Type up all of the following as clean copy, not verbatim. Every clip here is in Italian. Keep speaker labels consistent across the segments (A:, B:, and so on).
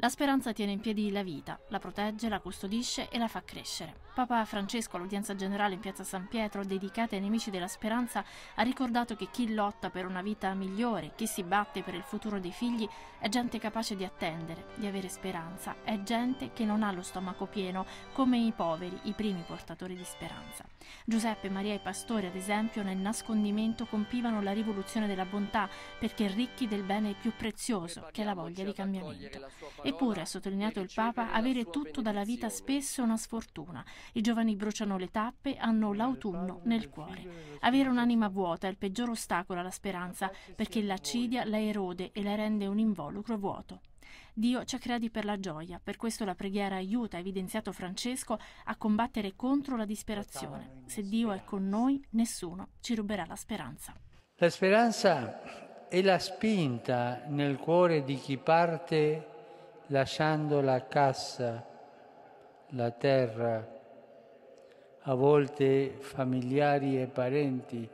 A: La speranza tiene in piedi la vita, la protegge, la custodisce e la fa crescere. Papa Francesco, all'udienza generale in piazza San Pietro, dedicata ai nemici della speranza, ha ricordato che chi lotta per una vita migliore, chi si batte per il futuro dei figli, è gente capace di attendere, di avere speranza, è gente che non ha lo stomaco pieno, come i poveri, i primi portatori di speranza. Giuseppe, Maria e i pastori, ad esempio, nel nascondimento compivano la rivoluzione della bontà, perché ricchi del bene più prezioso, che è la voglia di cambiamento. Eppure, ha sottolineato il Papa, avere tutto dalla vita spesso è una sfortuna. I giovani bruciano le tappe, hanno l'autunno nel cuore. Avere un'anima vuota è il peggior ostacolo alla speranza, perché l'accidia la erode e la rende un involucro vuoto. Dio ci ha creati per la gioia, per questo la preghiera aiuta, ha evidenziato Francesco, a combattere contro la disperazione. Se Dio è con noi, nessuno ci ruberà la speranza.
B: La speranza è la spinta nel cuore di chi parte lasciando la cassa, la terra, a volte familiari e parenti,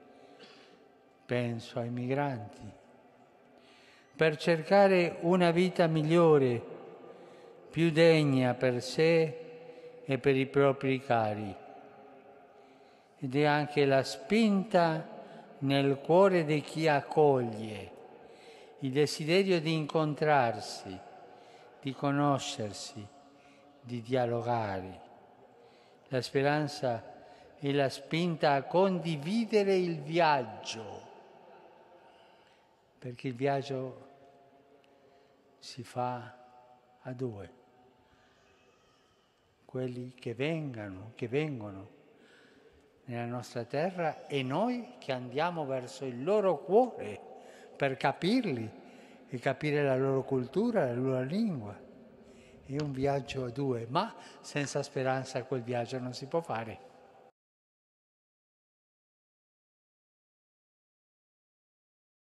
B: penso ai migranti, per cercare una vita migliore, più degna per sé e per i propri cari. Ed è anche la spinta nel cuore di chi accoglie, il desiderio di incontrarsi, di conoscersi, di dialogare. La speranza è la spinta a condividere il viaggio, perché il viaggio si fa a due, quelli che vengono nella nostra terra e noi che andiamo verso il loro cuore per capirli e capire la loro cultura, la loro lingua. È un viaggio a due, ma senza speranza quel viaggio non si può fare.